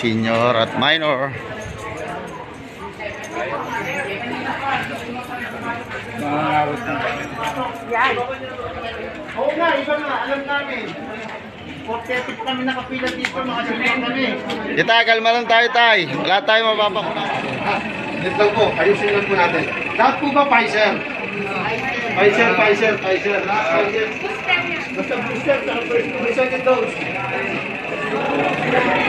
senior at minor. Yan. Oo nga, iba nga, alam namin. 40 kami nakapila dito, mga senior kami. Kita, kalma lang tayo, tay. Wala tayo mapapakuna. Dito lang po, ayusin lang po natin. Lahat po ba Pfizer? Pfizer. Basta booster, saka first second dose.